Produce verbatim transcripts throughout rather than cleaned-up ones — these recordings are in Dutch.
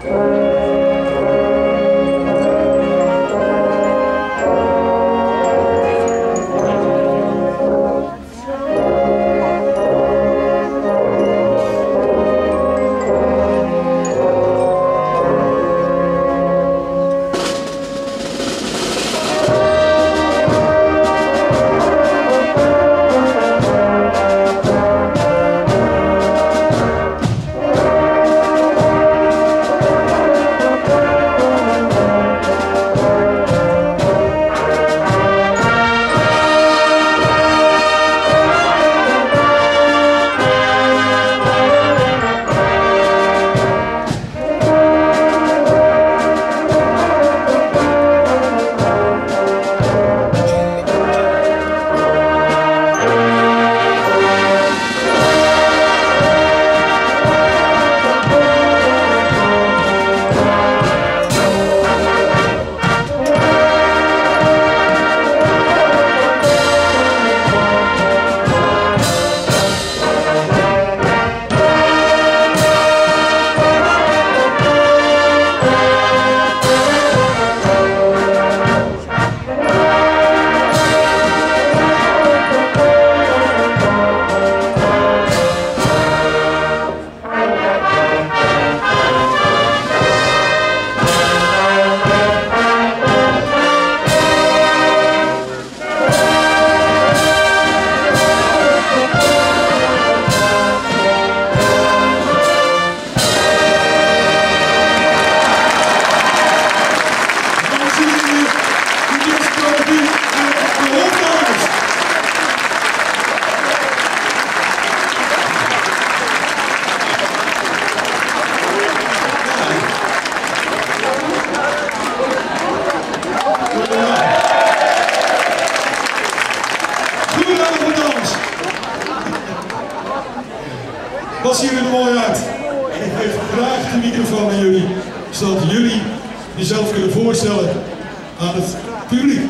Wat zien we er mooi uit? En ik geef graag de microfoon aan jullie, zodat jullie jezelf kunnen voorstellen aan het publiek.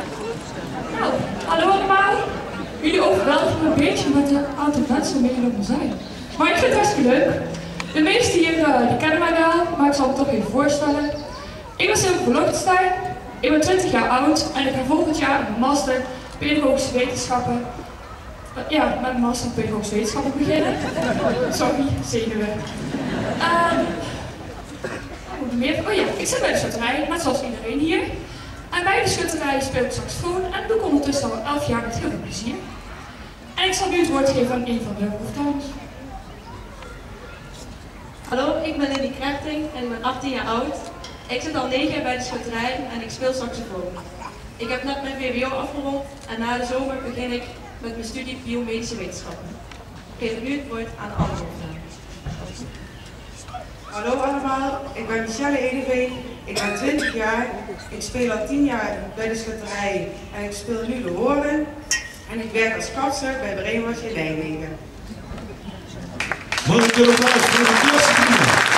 Nou, hallo allemaal. Jullie overweldigen me een beetje met de aantal mensen meegelopen zijn. Maar ik vind het hartstikke leuk. De meesten hier uh, die kennen mij wel, maar ik zal me toch even voorstellen. Ik ben Silke van Lochtenstein, ik ben twintig jaar oud en ik ga volgend jaar een master pedagogische wetenschappen. Uh, ja, met een master pedagogische wetenschappen beginnen. Sorry, zenuwen. Uh, meer? Oh ja, ik zit bij de schutterij, net zoals iedereen hier. En bij de schutterij speel ik saxofoon en doe ik ondertussen al elf jaar met heel veel plezier. En ik zal nu het woord geven aan een van de hoofddames. Hallo, ik ben Lily Krechting en ik ben achttien jaar oud. Ik zit al negen jaar bij de schutterij en ik speel saxofoon. Ik heb net mijn V W O afgerond en na de zomer begin ik met mijn studie biomedische wetenschappen. Ik geef nu het woord aan de andere hoofddames. Hallo allemaal, ik ben Michelle Edeveen, ik ben twintig jaar, ik speel al tien jaar bij de schutterij en ik speel nu de horen en ik werk als kapster bij Brainwash in Nijmegen. Mag ik een applaus voor de eerste